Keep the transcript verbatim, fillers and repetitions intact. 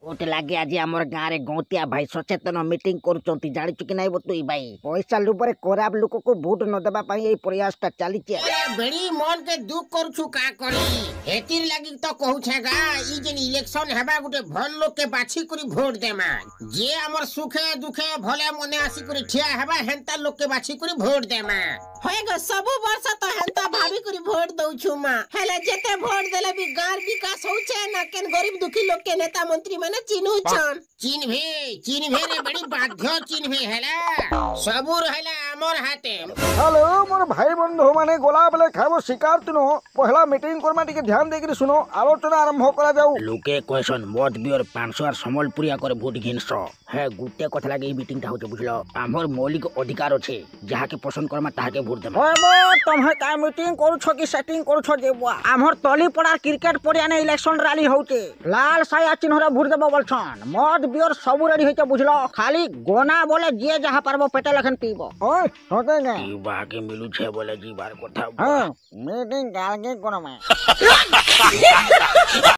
ओटे लागे आज आमर गाँ रे गौतिया भाई सचेतन मीटिंग करूचंती जानिचु कि नाही बतुई भाई पैसा लुबरे खराब लोक को वोट न देबा पई ए प्रयास ता चलीचे। अरे बड़ी मन के दुख करूछु का करी हेतिर लागी तो कहू छेगा ई जेन इलेक्शन हेबा गुटे भल लोग के बाछी करी वोट देमा जे हमर सुखे दुखे भले मने आसी करी ठिया हेबा हेंता लोग के बाछी करी वोट देमा होएगा सब वर्ष तो हेंता भाभी करी वोट दउछु मा हेले जेते वोट देले भी गार विकास होउछे ना केन गरीब दुखी लोग के नेता मंत्री माने चिन्हू छन चिन्हबे चिन्हबे रे बड़ी बाध्य चिन्हबे हेला सबु रहला हमर हाथे। हेलो मोर भाई बंधु माने गोला बेले खाबो शिकार तुनो पहला मीटिंग करमा टिके ध्यान देकरी सुनो आलोचना आरंभ करा जाऊ। लोके क्वेश्चन मत बियर पाँच सौ संबलपुरिया करे वोट घिनस है गुटे कथा लागे ई मीटिंग ता होते बुझलो हमर मौलिक अधिकार अछि जहा के पसंद करमा ताहा के वोट देबो। ओबो तमहे का मीटिंग करू छ कि सेटिंग करू छ जेबुआ हमर तली पड़ा क्रिकेट पड़िया ने इलेक्शन रैली होते लाल साया चिन्हरा वोट देबो बोलछन मत बियर सब रेडी होते बुझलो खाली गोना बोले जे जहा परबो पेटे लखन पीबो ओय होते ना ई बाके मिलु छे बोले जी बार कथा हां मीटिंग गाल के कोनो में